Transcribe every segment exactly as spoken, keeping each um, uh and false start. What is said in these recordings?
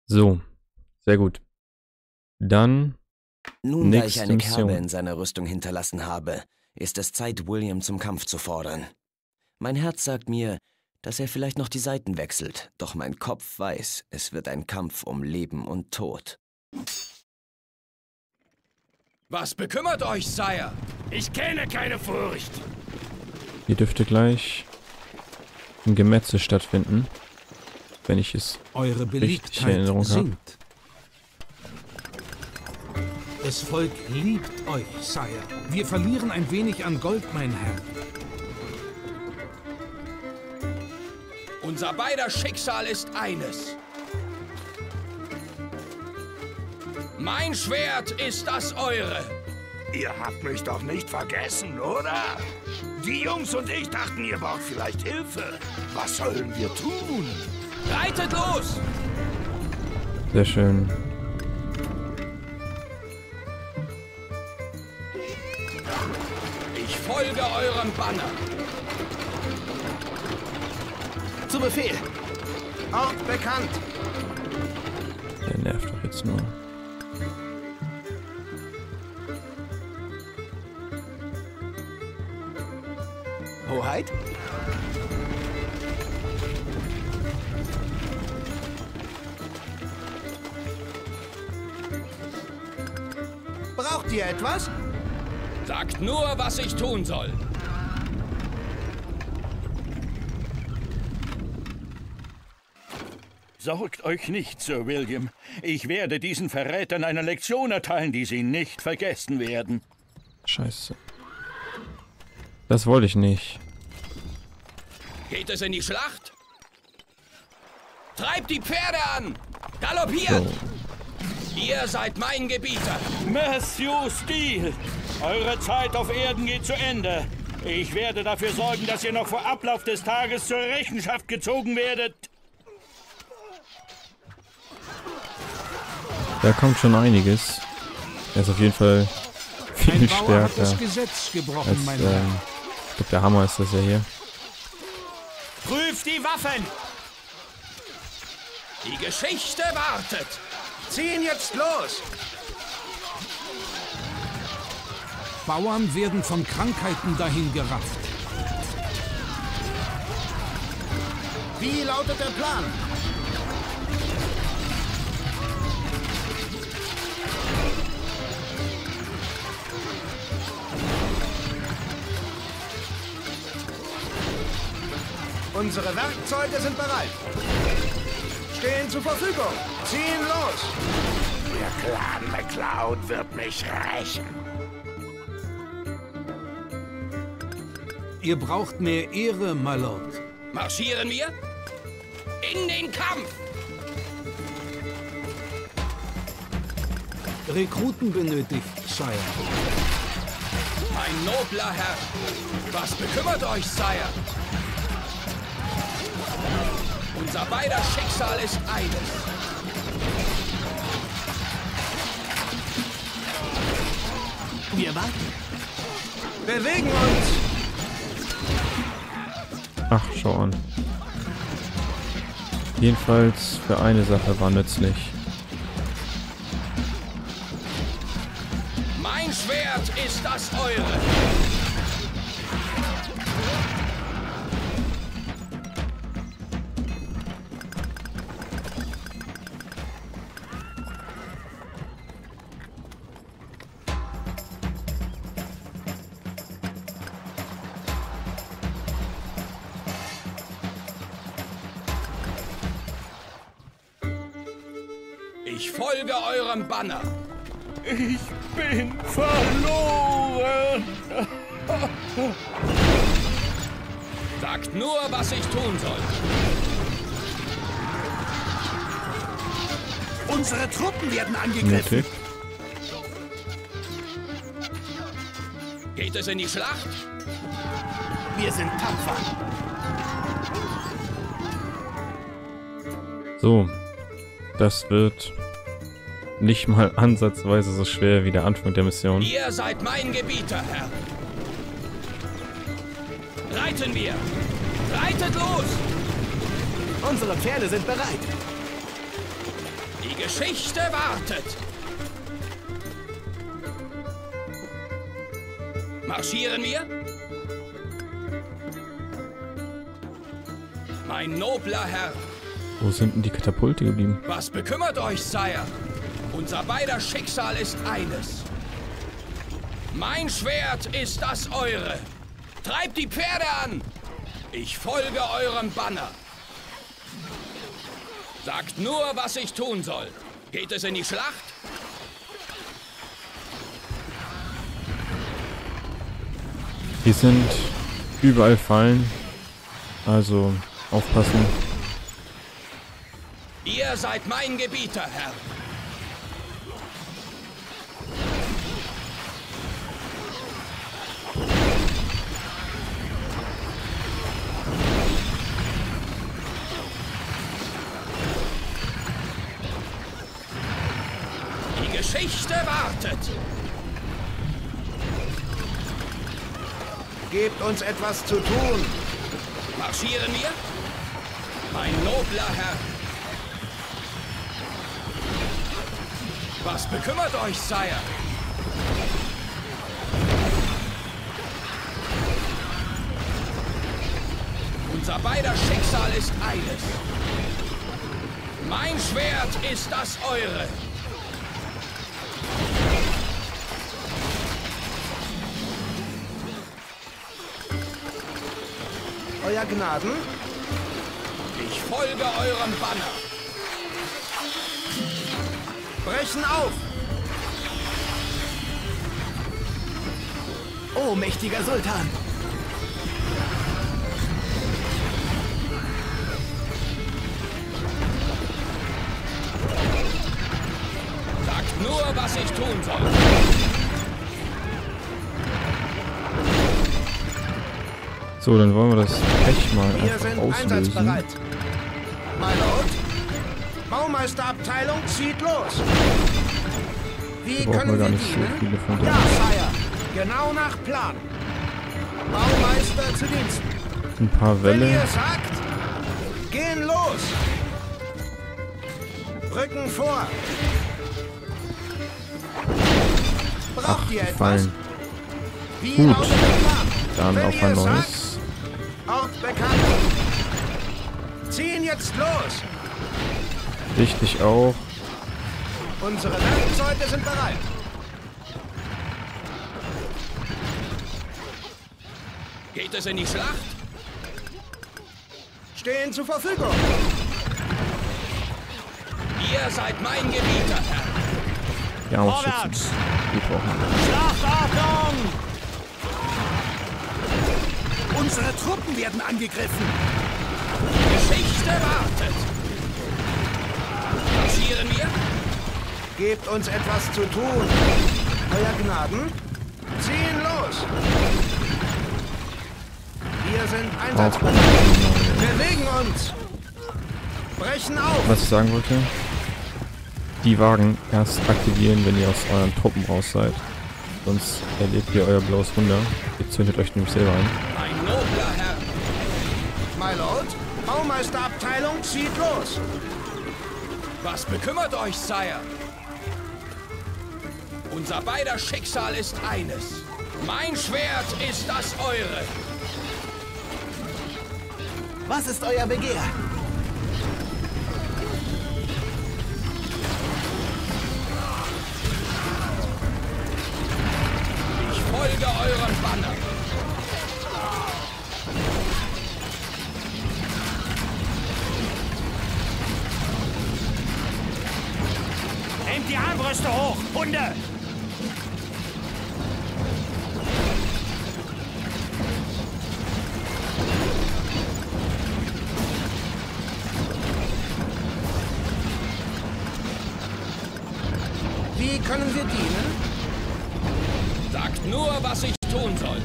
So, sehr gut. Dann Nun, da ich nächste eine Kerbe Mission. in seiner Rüstung hinterlassen habe, ist es Zeit, William zum Kampf zu fordern. Mein Herz sagt mir, dass er vielleicht noch die Seiten wechselt, doch mein Kopf weiß, es wird ein Kampf um Leben und Tod. Was bekümmert euch, Sire? Ich kenne keine Furcht. Hier dürfte gleich ein Gemetzel stattfinden, wenn ich es Eure richtig in Beliebtheit Erinnerung habe. sinkt. Das Volk liebt euch, Sire. Wir verlieren ein wenig an Gold, mein Herr. Unser beider Schicksal ist eines. Mein Schwert ist das eure. Ihr habt mich doch nicht vergessen, oder? Die Jungs und ich dachten, ihr braucht vielleicht Hilfe. Was sollen wir tun? Reitet los! Sehr schön. Ich folge eurem Banner. Zu Befehl! Ort bekannt! Der nervt doch jetzt nur. Hoheit? Braucht ihr etwas? Sagt nur, was ich tun soll. Sorgt euch nicht, Sir William. Ich werde diesen Verrätern eine Lektion erteilen, die sie nicht vergessen werden. Scheiße. Das wollte ich nicht. Geht es in die Schlacht? Treibt die Pferde an! Galoppiert! So. Ihr seid mein Gebieter. Matthew Steele, eure Zeit auf Erden geht zu Ende. Ich werde dafür sorgen, dass ihr noch vor Ablauf des Tages zur Rechenschaft gezogen werdet. Da kommt schon einiges. Er ist auf jeden Fall viel Ein Bauer hat stärker das Gesetz gebrochen, als, mein Herr. ähm, ich glaube, der Hammer ist das ja hier. Prüft die Waffen! Die Geschichte wartet! Ziehen jetzt los! Bauern werden von Krankheiten dahingerafft. Wie lautet der Plan? Unsere Werkzeuge sind bereit. Stehen zur Verfügung. Ziehen los. Der Clan MacLeod wird mich rächen. Ihr braucht mehr Ehre, my Lord. Marschieren wir? In den Kampf! Rekruten benötigt, Sire. Mein nobler Herr, was bekümmert euch, Sire? Unser beider Schicksal ist eines. Wir warten. Bewegen uns! Ach, schau an. Jedenfalls für eine Sache war nützlich. Mein Schwert ist das eure. Ich folge eurem Banner. Ich bin verloren. Sagt nur, was ich tun soll. Unsere Truppen werden angegriffen. Nötig. Geht es in die Schlacht? Wir sind tapfer. So. Das wird nicht mal ansatzweise so schwer wie der Anfang der Mission. Ihr seid mein Gebieter, Herr. Reiten wir! Reitet los! Unsere Pferde sind bereit. Die Geschichte wartet. Marschieren wir? Mein nobler Herr. Wo sind denn die Katapulte geblieben? Was bekümmert euch, Sire? Unser beider Schicksal ist eines. Mein Schwert ist das eure. Treibt die Pferde an. Ich folge eurem Banner. Sagt nur, was ich tun soll. Geht es in die Schlacht? Hier sind überall Fallen. Also aufpassen. Ihr seid mein Gebieter, Herr. Die Geschichte wartet. Gebt uns etwas zu tun. Marschieren wir? Mein nobler Herr. Was bekümmert euch, Sire? Unser beider Schicksal ist eines. Mein Schwert ist das eure. Euer Gnaden? Ich folge eurem Banner. Brechen auf! Oh, mächtiger Sultan! Sagt nur, was ich tun soll. So, dann wollen wir das Pech mal Wir einfach sind auslösen. einsatzbereit. My Lord, Baumeisterabteilung zieht los. Wie Da brauchen wir können gar wir nicht so dienen? viele von Ja, denen. Sire. Genau nach Plan. Baumeister zu Diensten. Ein paar Wenn Wälle. ihr sagt, gehen los. Rücken vor. Braucht Ach, ihr die etwas? Fallen. Wie Gut. lautet der Plan? Dann Wenn auf ihr ein sagt, neues. Ort bekannt. Ziehen jetzt los. Richtig auch. Unsere Werkzeuge sind bereit. Geht es in die Schlacht? Stehen zur Verfügung. Ihr seid mein Gebieter, Herr. Ja, auch Schützen. Die brauchen wir. Schlachtordnung! Unsere Truppen werden angegriffen! Geschichte wartet. Marschieren wir? Gebt uns etwas zu tun. Euer Gnaden, ziehen los. Wir sind einsatzbereit. Bewegen uns. Brechen auf. Was ich sagen wollte, die Wagen erst aktivieren, wenn ihr aus euren Truppen raus seid. Sonst erlebt ihr euer blaues Wunder. Ihr zündet euch nämlich selber ein. Mein nobler Herr. My Lord, Baumeisterabteilung zieht los. Was bekümmert euch, Sire? Unser beider Schicksal ist eines. Mein Schwert ist das eure. Was ist euer Begehr? Ich folge eurem Banner. Nehmt die Armbrüste hoch, Hunde! Wie können wir dienen? Sagt nur, was ich tun soll.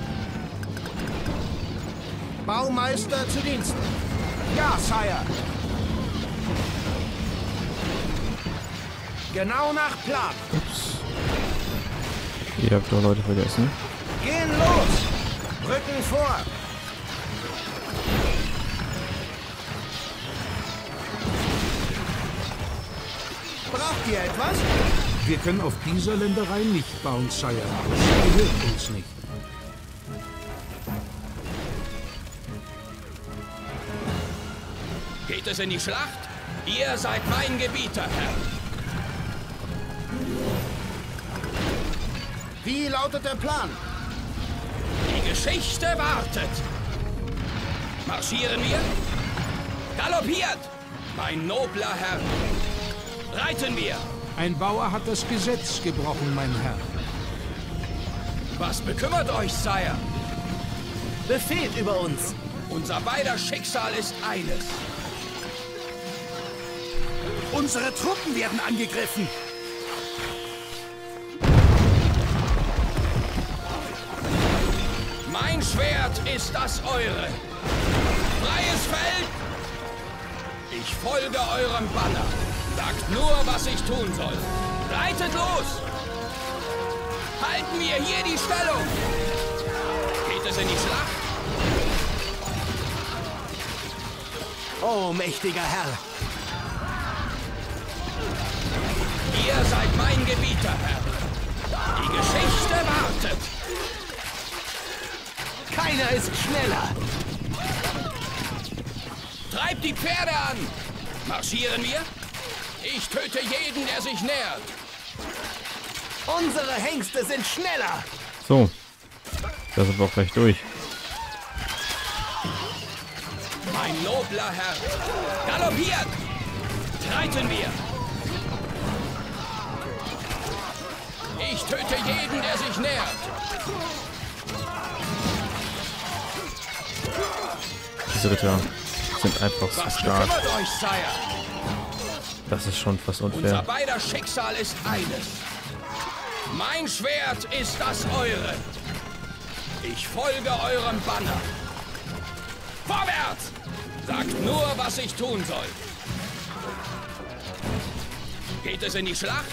Baumeister zu Diensten. Ja, Sire. Genau nach Plan. Ups. Ihr habt doch Leute vergessen. Gehen los. Rücken vor. Braucht ihr etwas? Wir können auf dieser Länderei nicht bauen, Sire. Das gehört uns nicht. Geht es in die Schlacht? Ihr seid mein Gebieter, Herr. Wie lautet der Plan? Die Geschichte wartet. Marschieren wir? Galoppiert! Mein nobler Herr. Reiten wir! Ein Bauer hat das Gesetz gebrochen, mein Herr. Was bekümmert euch, Sire? Befehl über uns. Unser beider Schicksal ist eines. Unsere Truppen werden angegriffen. Mein Schwert ist das eure. Freies Feld! Ich folge eurem Banner. Sagt nur, was ich tun soll. Reitet los! Halten wir hier die Stellung! Geht es in die Schlacht? Oh, mächtiger Herr. Ihr seid mein Gebieter, Herr. Die Geschichte wartet. Keiner ist schneller. Treibt die Pferde an! Marschieren wir? Ich töte jeden, der sich nähert. Unsere Hengste sind schneller. So. Da sind wir auch gleich durch. Mein nobler Herr. Galoppiert! Reiten wir! Ich töte jeden, der sich nähert. Diese Ritter sind einfach so Was stark. bekümmert euch, Sire? Das ist schon fast Unser unfair. beider Schicksal ist eines. Mein Schwert ist das eure. Ich folge eurem Banner. Vorwärts! Sagt nur, was ich tun soll. Geht es in die Schlacht?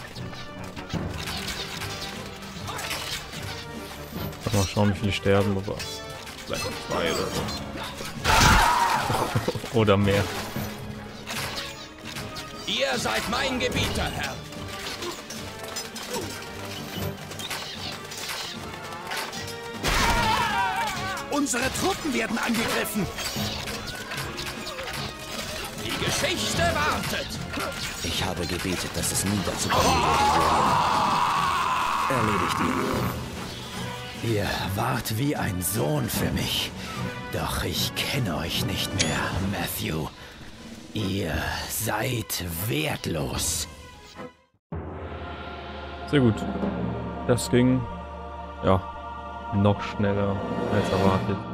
Mal schauen, wie viele sterben, aber vielleicht zwei oder so. Oder mehr. Ihr seid mein Gebieter, Herr. Unsere Truppen werden angegriffen. Die Geschichte wartet. Ich habe gebetet, dass es nie dazu kommen würde. Erledigt ihn. Ihr wart wie ein Sohn für mich. Doch ich kenne euch nicht mehr, Matthew. Ihr seid wertlos. Sehr gut. Das ging ja noch schneller als erwartet.